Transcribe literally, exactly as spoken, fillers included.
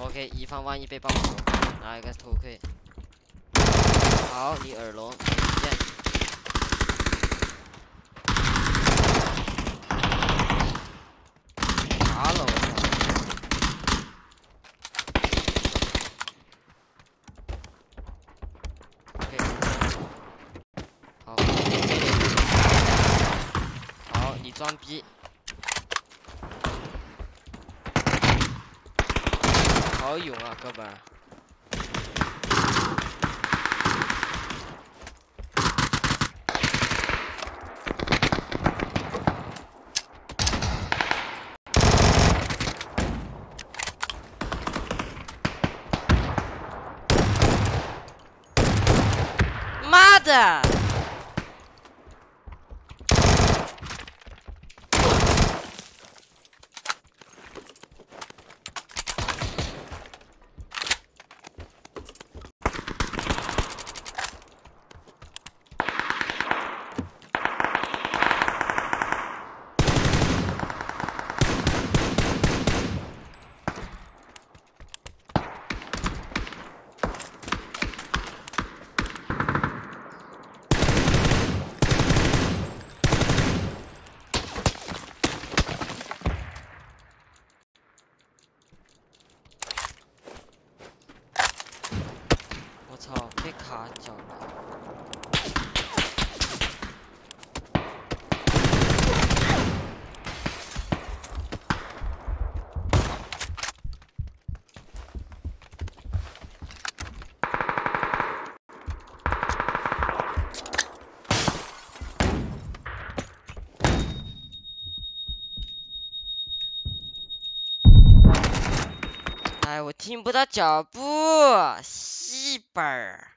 OK， 以防万一被爆头，拿一个头盔。好，你耳聋，见。啥了我操 ？OK， 好，好，你装逼。 好勇啊，哥们儿！妈的！我操，被卡脚了。 哎，我听不到脚步，戏本儿。